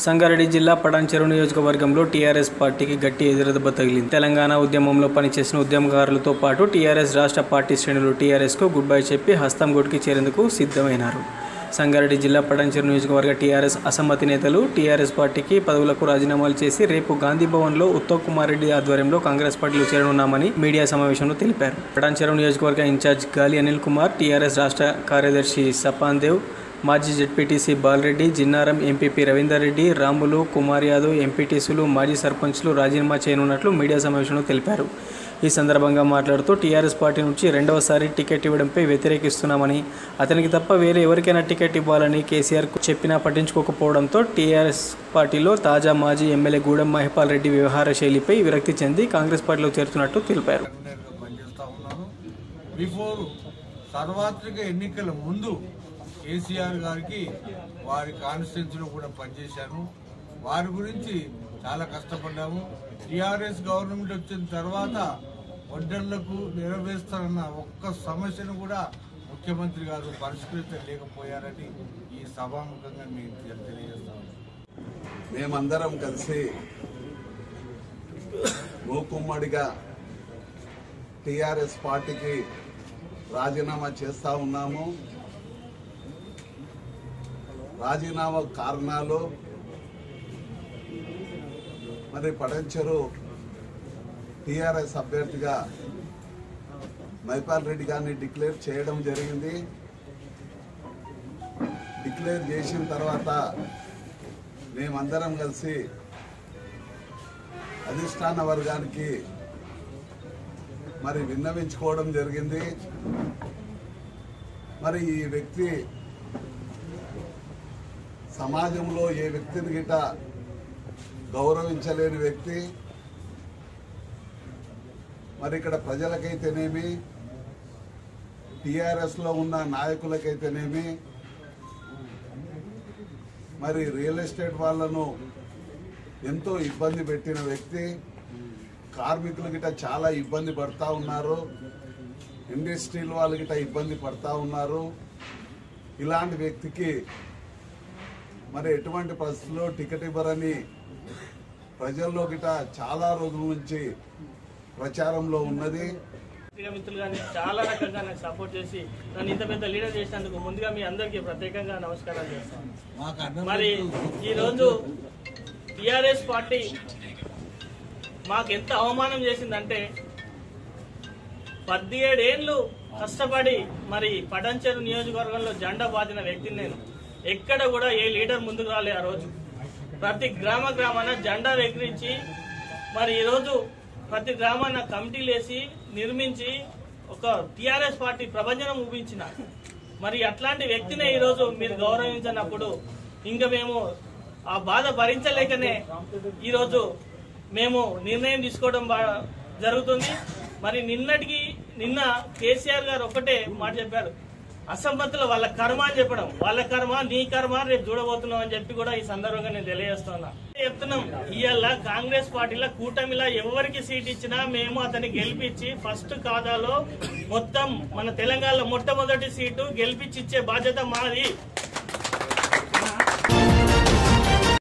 సంగారెడ్డి జిల్లా పటాన్చెరు నియోజకవర్గంలో టీఆర్ఎస్ పార్టీకి గట్టి ఎదురుదెబ్బ తగిలింది. తెలంగాణ ఉద్యమంలో పనిచేసిన ఉద్యమకారులతో పాటు టీఆర్ఎస్ రాష్ట్ర పార్టీ శ్రేణులు టీఆర్ఎస్కు గుడ్ బై చెప్పి హస్తం గుడికి చేరేందుకు సిద్ధమైనారు. సంగారెడ్డి జిల్లా పటాన్చెరు నియోజకవర్గ టీఆర్ఎస్ అసమ్మతి నేతలు టీఆర్ఎస్ పార్టీకి పదవులకు రాజీనామాలు చేసి రేపు గాంధీభవన్లో ఉత్తమ్ కుమార్ రెడ్డి ఆధ్వర్యంలో కాంగ్రెస్ పార్టీలో చేరనున్నామని మీడియా సమావేశంలో తెలిపారు. పటాన్చెరు నియోజకవర్గ ఇన్ఛార్జ్ గాలి అనిల్ కుమార్, టీఆర్ఎస్ రాష్ట్ర కార్యదర్శి సపాన్ దేవ్, మాజీ జెడ్పీటీసీ బాలరెడ్డి, జిన్నారం ఎంపీపీ రవీందర్ రెడ్డి, రాములు, కుమార్ యాదవ్ ఎంపీటీసీలు, మాజీ సర్పంచ్లు రాజీనామా చేయనున్నట్లు మీడియా సమావేశంలో తెలిపారు. ఈ సందర్భంగా మాట్లాడుతూ టీఆర్ఎస్ పార్టీ నుంచి రెండవసారి టికెట్ ఇవ్వడంపై వ్యతిరేకిస్తున్నామని, అతనికి తప్ప వేరే ఎవరికైనా టికెట్ ఇవ్వాలని కేసీఆర్ చెప్పినా పట్టించుకోకపోవడంతో టీఆర్ఎస్ పార్టీలో తాజా మాజీ ఎమ్మెల్యే గూడెం మహిపాల్ రెడ్డి వ్యవహార శైలిపై విరక్తి చెంది కాంగ్రెస్ పార్టీలో చేరుతున్నట్టు తెలిపారు. సార్వత్రిక ఎన్నికల ముందు కేసీఆర్ గారికి వారి కాన్స్టిట్యున్సీలో కూడా పనిచేశాను. వారి గురించి చాలా కష్టపడ్డాము. టీఆర్ఎస్ గవర్నమెంట్ వచ్చిన తర్వాత వడ్డర్లకు నెరవేర్స్తారన్న ఒక్క సమస్యను కూడా ముఖ్యమంత్రి గారు పరిష్కరించలేకపోయారని ఈ సభాముఖంగా మేము తెలియజేస్తాము. మేమందరం కలిసి మూకుమ్మడిగా టీఆర్ఎస్ పార్టీకి రాజీనామా చేస్తా ఉన్నాము. రాజీనామా కారణాలు మరి పటాన్చెరు టీఆర్ఎస్ అభ్యర్థిగా మహిపాల్ రెడ్డి గారిని డిక్లేర్ చేయడం జరిగింది. డిక్లేర్ చేసిన తర్వాత మేమందరం కలిసి అధిష్టాన వర్గానికి మరి విన్నవించుకోవడం జరిగింది. మరి ఈ వ్యక్తి సమాజంలో ఏ వ్యక్తిని గిట గౌరవించలేని వ్యక్తి. మరి ఇక్కడ ప్రజలకైతేనేమి, టీఆర్ఎస్లో ఉన్న నాయకులకైతేనేమి, మరి రియల్ ఎస్టేట్ వాళ్ళను ఎంతో ఇబ్బంది పెట్టిన వ్యక్తి. కార్మికులు గిట చాలా ఇబ్బంది పడతా ఉన్నారు. ఇండస్ట్రీల వాళ్ళు గిట ఇబ్బంది పడతా ఉన్నారు. ఇలాంటి వ్యక్తికి మరి ఎటువంటి పరిస్థితుల్లో టికెట్ ఇవ్వరని ప్రజల్లో గిట చాలా రోజుల నుంచి ప్రచారంలో ఉన్నది. మిత్రులు కానీ చాలా రకంగా నాకు సపోర్ట్ చేసి నన్ను ఇంత పెద్ద లీడర్ చేసినందుకు ముందుగా మీ అందరికీ ప్రత్యేకంగా నమస్కారాలు చేస్తాను. మరి ఈరోజు టీఆర్ఎస్ పార్టీ మాకు ఎంత అవమానం చేసిందంటే 17 ఏళ్ళు కష్టపడి మరి పటాన్చెరు నియోజకవర్గంలో జెండా బాదిన వ్యక్తిని నేను. ఎక్కడ కూడా ఏ లీడర్ ముందుకు రాలే. ఆ రోజు ప్రతి గ్రామాన జెండా ఎగిరించి మరి ఈరోజు ప్రతి గ్రామాన కమిటీలు వేసి నిర్మించి ఒక టీఆర్ఎస్ పార్టీ ప్రభంజనం ఊపించిన మరి అట్లాంటి వ్యక్తినే ఈరోజు మీరు గౌరవించినప్పుడు ఇంకా మేము ఆ బాధ భరించలేకనే ఈరోజు మేము నిర్ణయం తీసుకోవడం జరుగుతుంది. మరి నిన్న కేసీఆర్ గారు ఒక్కటే మాట చెప్పారు, అసమ్మతులు వాళ్ళ కర్మ అని చెప్పడం. వాళ్ళ కర్మ నీ కర్మ రేపు చూడబోతున్నాం అని చెప్పి కూడా ఈ సందర్భంగా నేను తెలియజేస్తున్నా. చెప్తున్నాం, ఇవాళ కాంగ్రెస్ పార్టీలో కూటమిలా ఎవరికి సీట్ ఇచ్చినా మేము అతన్ని గెలిపించి ఫస్ట్ ఖాతాలో మొత్తం మన తెలంగాణలో మొట్టమొదటి సీటు గెలిపించి ఇచ్చే బాధ్యత మాది.